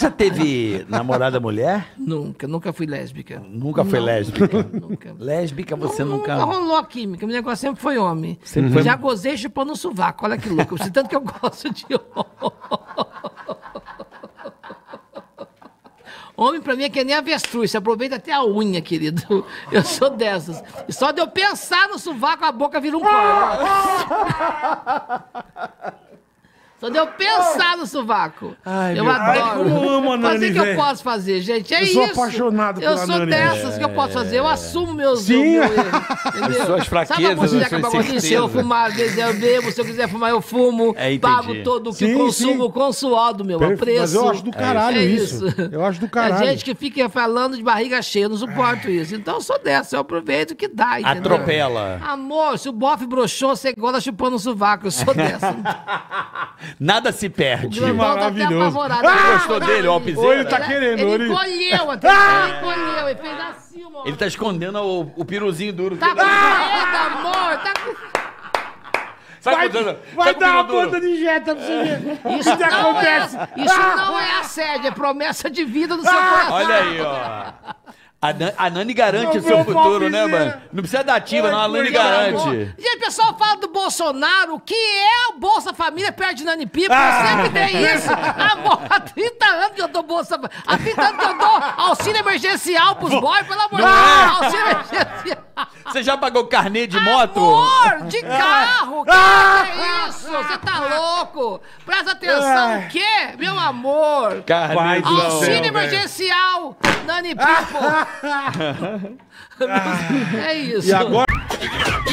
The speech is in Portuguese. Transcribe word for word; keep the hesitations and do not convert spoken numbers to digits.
já teve namorada mulher? Nunca, nunca fui lésbica. Nunca foi lésbica? Nunca. Lésbica você não, nunca... Nunca rolou a química, meu negócio sempre foi homem. Sempre foi... Já gozei chupando um sovaco, olha que louco. Tanto que eu gosto de homem. Homem pra mim é que nem avestruz, você aproveita até a unha, querido. Eu sou dessas. E só de eu pensar no sovaco, a boca vira um corpo. Só de eu pensar no sovaco. Ai, eu meu adoro. pai, como eu amo a Nani, Fazer o que eu velho. posso fazer, gente. É Eu isso. sou apaixonado Eu pela sou Nani. dessas que eu posso fazer. Eu assumo meus Sim. meu erro, entendeu? As suas fraquezas, Sabe a música as suas que eu gosto de se eu certezas. fumar, às vezes eu bebo, se eu quiser fumar, eu fumo. É, entendi. Pago todo o que Sim, consumo sim. com suor do meu Perfeito, apreço. mas eu acho do caralho É isso. Eu acho do caralho. É gente que fica falando de barriga cheia, eu não suporto isso. Então eu sou dessa, eu aproveito o que dá, entendeu? Atropela. Amor, se o bofe broxou, você gosta chupando um sovaco, eu sou dessa. Nada se perde. O Grandão tá até maravilhoso. apavorado. Você gostou dele, o Alpizeira? Ou ele tá querendo, ou Ele ele... encolheu até, ele encolheu, ele fez assim, amor. Ele tá escondendo o, o piruzinho duro. Tá com medo, amor, tá com... Sabe Vai, quando- vai sabe dar uma quando duro? banda de jeta pra você ver. Isso que não, acontece. é, isso não é assédio, é promessa de vida no seu coração. Olha aí, ó. A, Nan- a Nani garante Ô, o seu meu futuro, né, Alpizeira. mano? Não precisa dar ativa, não. A Nani coitado. garante. Gente, o pessoal fala do Bolsonaro, o que é o Bolsa Família perto de Nani Pipa? Eu sempre dei isso. Amor, há trinta anos que eu dou Bolsa Família. Há trinta anos que eu dou auxílio emergencial pros boys, pelo amor de Deus. Auxílio emergencial. Você já pagou carnê de moto? Amor, de carro! Que é isso? Você tá louco? Presta atenção, o quê? Meu amor! Carnê Vai de do Auxílio céu, velho. emergencial! Nani Pipo! É isso. E agora...